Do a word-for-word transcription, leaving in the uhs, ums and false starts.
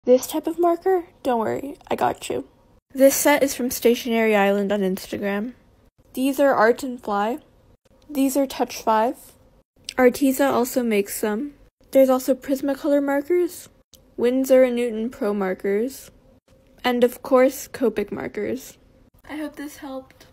This type of marker? Don't worry, I got you. This set is from Stationery Island on Instagram. These are Art and Fly. These are Touch five. Arteza also makes some. There's also Prismacolor markers, Winsor and Newton Pro markers, and of course Copic markers. I hope this helped.